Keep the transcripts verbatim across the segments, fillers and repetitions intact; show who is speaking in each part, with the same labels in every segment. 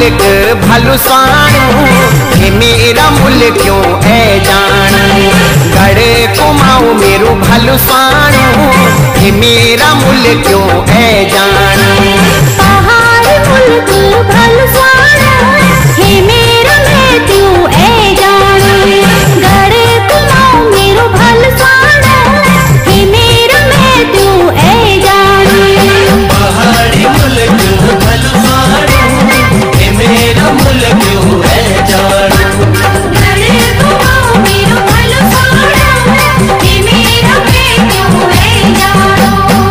Speaker 1: मुल्क भलु साणू हे मेरा मुल्क क्यों है जानू। गड़े कुमाऊं मेरो भलु साणू हे मेरा मुल्क क्यों है जानू।
Speaker 2: पहाड़ मुल्क भलु साणू हे मेरा मैं क्यों है जानू। गड़े कुमाऊं मेरो भलु साणू हे मेरा मैं क्यों है जानू।
Speaker 3: पहाड़ी मुल्क भलु साणू हे मेरा मुल्क क्यों है जानू।
Speaker 2: गड़े कुमाऊं मेरो भलु साणू हे मेरा मैं क्यों है जानू।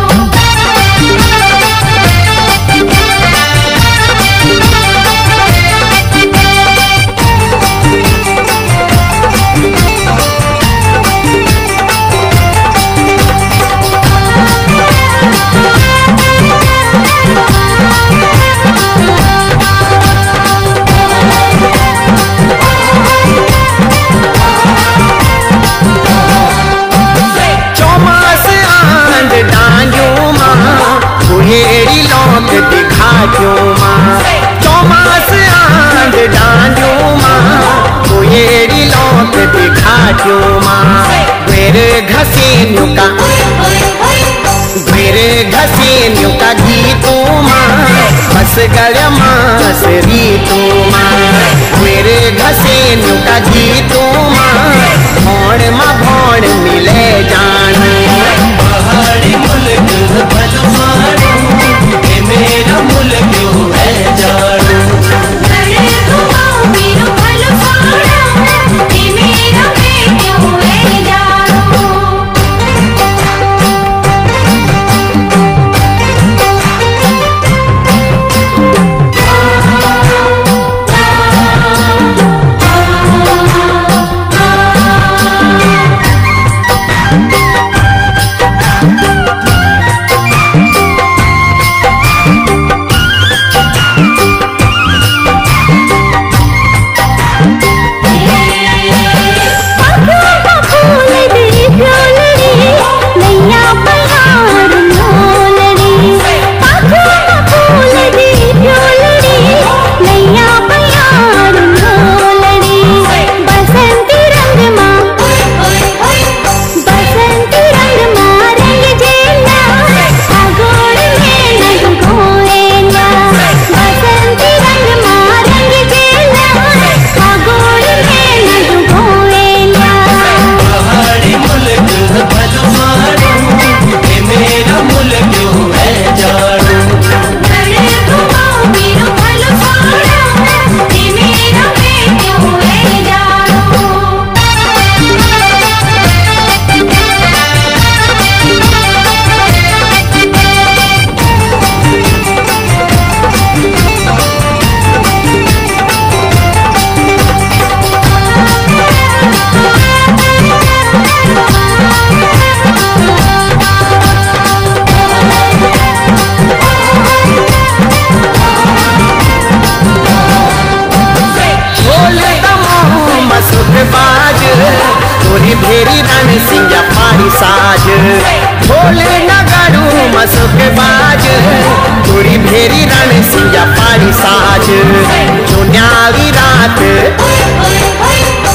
Speaker 1: दिखा क्यों माँ चौमास आंध डांजू माँ कोयेरी लौट दिखा क्यों माँ। मेरे घसीन्यू का मेरे घसीन्यू का गीतू माँ बस गया मास रीतू माँ। मेरे घसीन्यू का गीतू माँ भौड़ माँ भौड़ मिले जान।
Speaker 3: पहाड़ी मुल्क भलु साणू हे मेरा मुल्क क्यों है जानू।
Speaker 2: गड़े कुमाऊं मेरो भलु साणू हे मेरा मैं क्यों है जानू।
Speaker 1: भेरी रन सिंगा पारी साज भोले नगाड़ू मसुक बाज पूरी भेरी रन सिंगा पारी साज। जुन्याली रात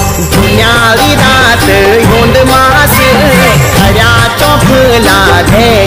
Speaker 1: जुन्याली रात होंद मास हया चौफ लागे